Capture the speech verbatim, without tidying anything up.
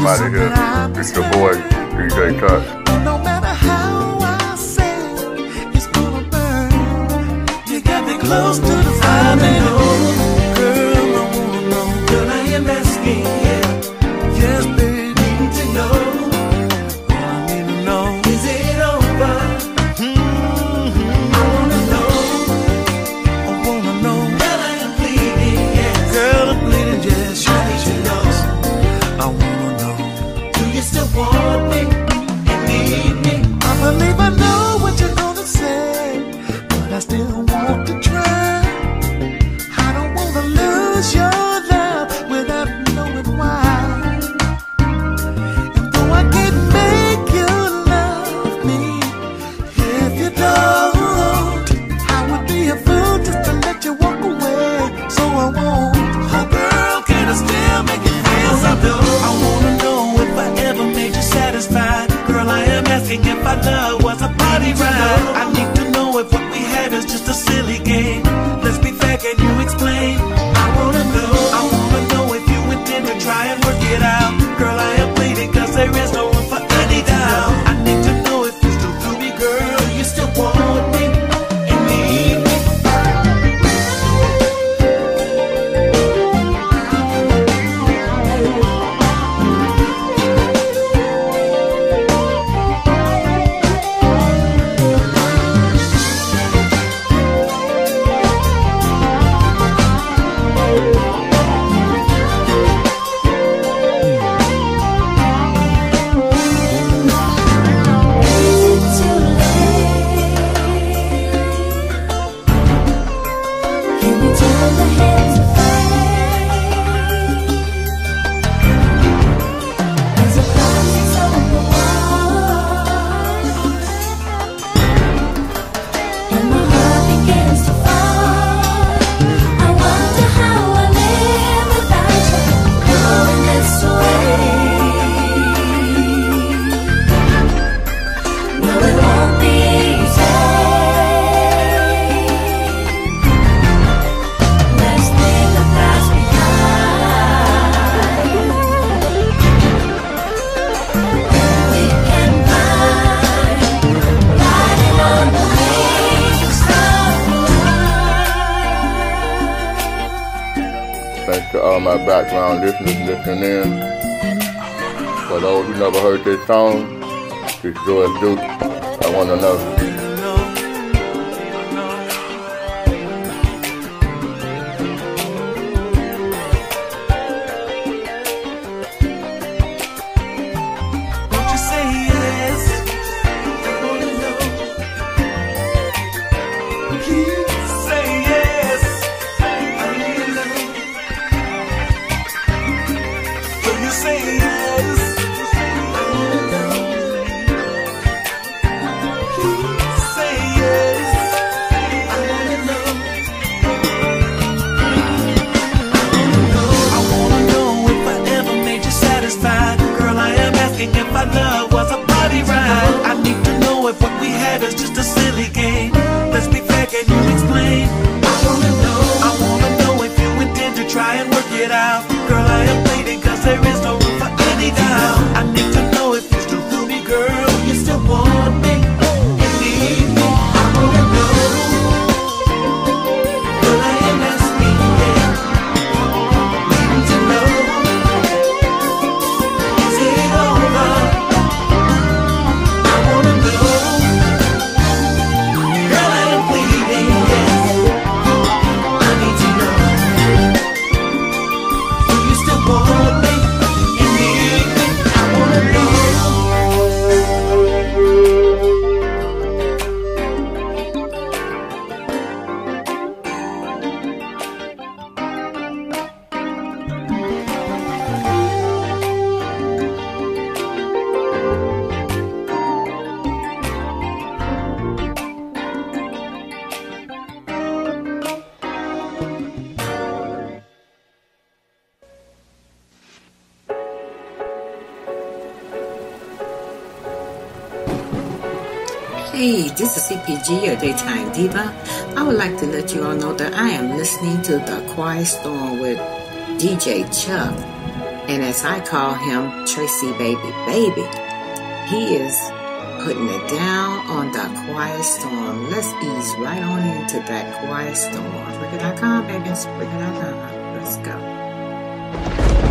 out of here. It's your boy, D J Touch. No matter how I say it's gonna burn, you got me close to the fire, baby. Girl, I wanna know. Girl, I am asking, yeah. Yes, baby, need to know. All I need to know. Is it over? Mm-hmm. I wanna know. I wanna know. Girl, I am bleeding, yes. Girl, I'm bleeding, yes. I need to know. I wanna know. Do you still want me? I believe I know what you're gonna say, but I still want to try. I don't wanna lose your love without knowing why. And though I can't make you love me, if you don't, I would be a fool just to let you walk away. So I won't. Oh girl, can I still make you feel something? I wanna know if I ever made you satisfied. Girl, I am asking if our love was a party ride. I need to know if what we had is just a silly game. Let's be fair, can you explain? I wanna know, I wanna know if you intend to try and work it out. Girl, I am bleeding cause there is no room for any doubt. I need to know if you still do me, girl. You still want me and need me. Thanks to all my background listeners listening in. For those who never heard this song, this is George Duke. I wanna know. If our love was a party ride, I need to know if what we had is just a silly game. Let's be fair, can you explain? I wanna know, I wanna know if you intend to try and work it out. Girl, I am bleeding cause there is no room for any doubt. I need to know if you still feel me, girl. You still want me and need me. I wanna know. Girl, I am asking, yeah. Need to know. Is it over? I wanna know. Girl, I am bleeding, yes. I need to know. Do you still want me and need me? I wanna know. Hey, this is C P G, your daytime diva. I would like to let you all know that I am listening to The Quiet Storm with D J Chuck. And as I call him, Tracy Baby Baby, he is putting it down on the Quiet Storm. Let's ease right on into that Quiet Storm. Spreaker dot com, baby. Spreaker dot com. Let's go.